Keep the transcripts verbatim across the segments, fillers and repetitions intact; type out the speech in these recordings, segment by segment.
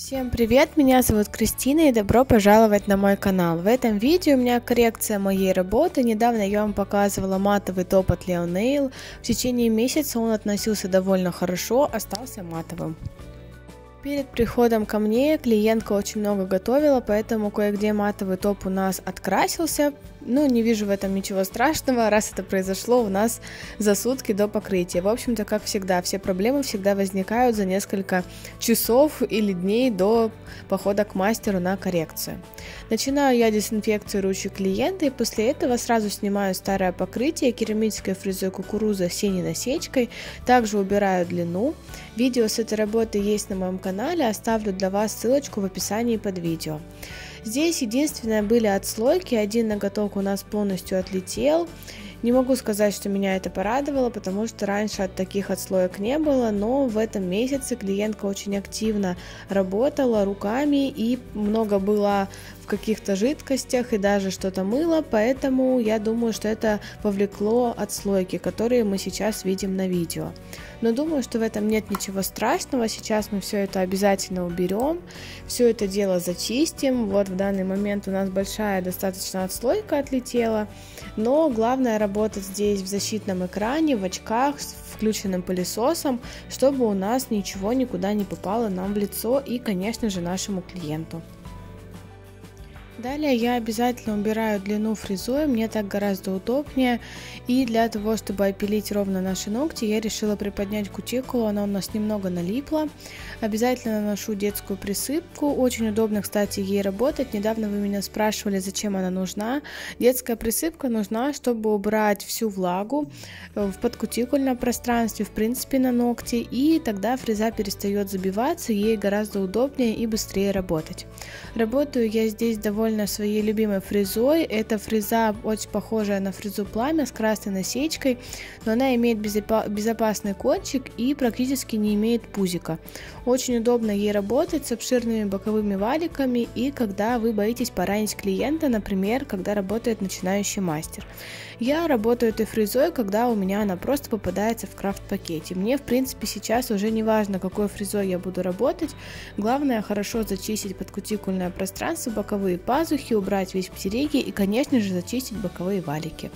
Всем привет, меня зовут Кристина и добро пожаловать на мой канал. В этом видео у меня коррекция моей работы. Недавно я вам показывала матовый топ от Leo Nail. В течение месяца он относился довольно хорошо, остался матовым. Перед приходом ко мне клиентка очень много готовила, поэтому кое-где матовый топ у нас открасился. Ну, не вижу в этом ничего страшного, раз это произошло у нас за сутки до покрытия. В общем-то, как всегда, все проблемы всегда возникают за несколько часов или дней до похода к мастеру на коррекцию. Начинаю я дезинфекцию ручек клиента и после этого сразу снимаю старое покрытие керамической фрезой кукуруза с синей насечкой. Также убираю длину. Видео с этой работы есть на моем канале, оставлю для вас ссылочку в описании под видео. Здесь единственное были отслойки, один ноготок у нас полностью отлетел. Не могу сказать, что меня это порадовало, потому что раньше от таких отслоек не было, но в этом месяце клиентка очень активно работала руками и много было в каких-то жидкостях и даже что-то мыло, поэтому я думаю, что это повлекло отслойки, которые мы сейчас видим на видео. Но думаю, что в этом нет ничего страшного, сейчас мы все это обязательно уберем, все это дело зачистим. Вот в данный момент у нас большая достаточно отслойка отлетела, но главное работать здесь в защитном экране, в очках, с включенным пылесосом, чтобы у нас ничего никуда не попало нам в лицо и, конечно же, нашему клиенту. Далее я обязательно убираю длину фрезой, мне так гораздо удобнее, и для того, чтобы опилить ровно наши ногти, я решила приподнять кутикулу, она у нас немного налипла. Обязательно наношу детскую присыпку, очень удобно, кстати, ей работать. Недавно вы меня спрашивали, зачем она нужна. Детская присыпка нужна, чтобы убрать всю влагу в подкутикульном пространстве, в принципе, на ногти, и тогда фреза перестает забиваться, ей гораздо удобнее и быстрее работать. Работаю я здесь довольно своей любимой фрезой. Эта фреза очень похожая на фрезу Пламя с красной насечкой, но она имеет безопасный кончик и практически не имеет пузика. Очень удобно ей работать с обширными боковыми валиками и когда вы боитесь поранить клиента, например, когда работает начинающий мастер. Я работаю этой фрезой, когда у меня она просто попадается в крафт-пакете. Мне, в принципе, сейчас уже не важно, какой фрезой я буду работать. Главное хорошо зачистить подкутикульное пространство, боковые пазухи, убрать весь птериги и, конечно же, зачистить боковые валики.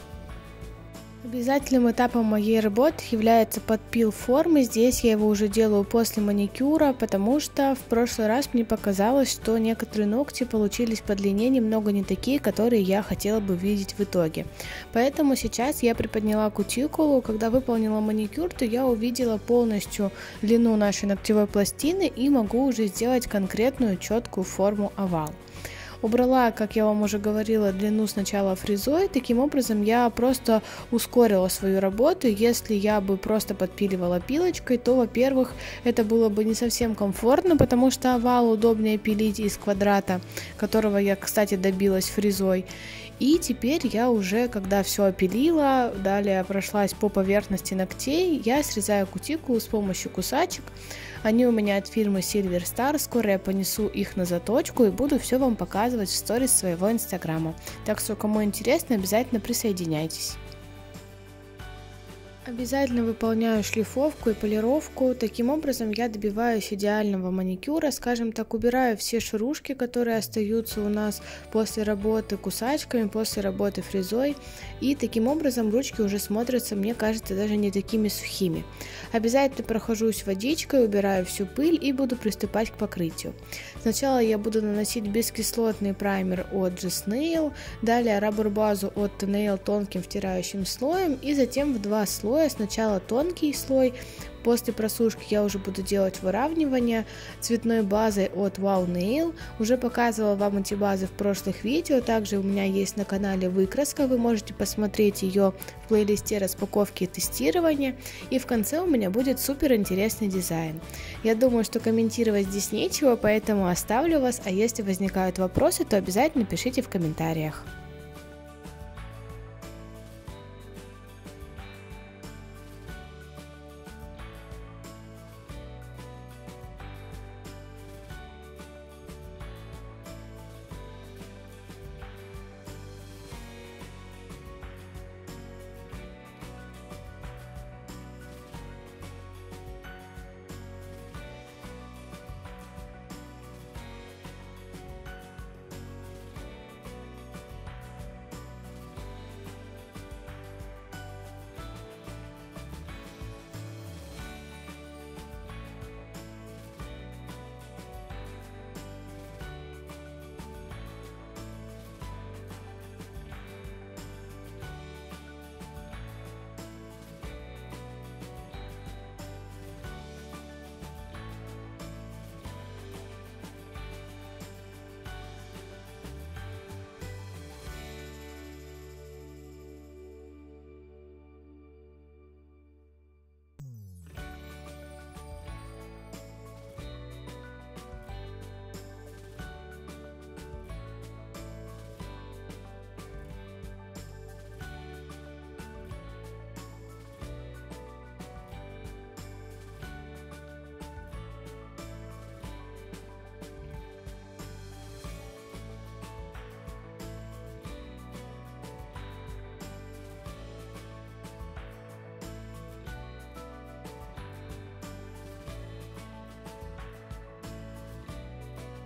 Обязательным этапом моей работы является подпил формы. Здесь я его уже делаю после маникюра, потому что в прошлый раз мне показалось, что некоторые ногти получились по длине немного не такие, которые я хотела бы видеть в итоге. Поэтому сейчас я приподняла кутикулу. Когда выполнила маникюр, то я увидела полностью длину нашей ногтевой пластины и могу уже сделать конкретную четкую форму овал. Убрала, как я вам уже говорила, длину сначала фрезой, таким образом я просто ускорила свою работу. Если я бы просто подпиливала пилочкой, то, во-первых, это было бы не совсем комфортно, потому что овал удобнее пилить из квадрата, которого я, кстати, добилась фрезой. И теперь я уже, когда все опилила, далее прошлась по поверхности ногтей, я срезаю кутикулу с помощью кусачек. Они у меня от фирмы Silver Star, скоро я понесу их на заточку и буду все вам показывать в сторис своего инстаграма. Так что, кому интересно, обязательно присоединяйтесь. Обязательно выполняю шлифовку и полировку. Таким образом я добиваюсь идеального маникюра, скажем так, убираю все шурушки, которые остаются у нас после работы кусачками, после работы фрезой. И таким образом ручки уже смотрятся, мне кажется, даже не такими сухими. Обязательно прохожусь водичкой, убираю всю пыль и буду приступать к покрытию. Сначала я буду наносить бескислотный праймер от Just Nail, далее раббер базу от Nail тонким втирающим слоем и затем в два слоя. Сначала тонкий слой, после просушки я уже буду делать выравнивание цветной базой от Wow Nail. Уже показывала вам эти базы в прошлых видео, также у меня есть на канале выкраска, вы можете посмотреть ее в плейлисте распаковки и тестирования. И в конце у меня будет супер интересный дизайн. Я думаю, что комментировать здесь нечего, поэтому оставлю вас, а если возникают вопросы, то обязательно пишите в комментариях.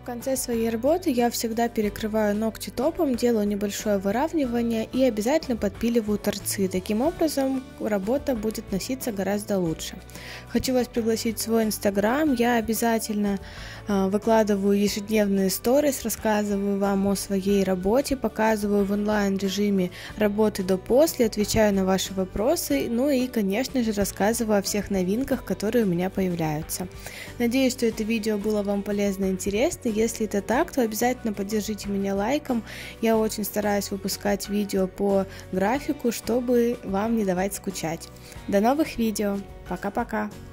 конце своей работы я всегда перекрываю ногти топом, делаю небольшое выравнивание и обязательно подпиливаю торцы. Таким образом работа будет носиться гораздо лучше. Хочу вас пригласить в свой инстаграм. Я обязательно э, выкладываю ежедневные сторис, рассказываю вам о своей работе, показываю в онлайн режиме работы до-после, отвечаю на ваши вопросы, ну и, конечно же, рассказываю о всех новинках, которые у меня появляются. Надеюсь, что это видео было вам полезно и интересно. Если это так, то обязательно поддержите меня лайком. Я очень стараюсь выпускать видео по графику, чтобы вам не давать скучать. До новых видео. Пока-пока.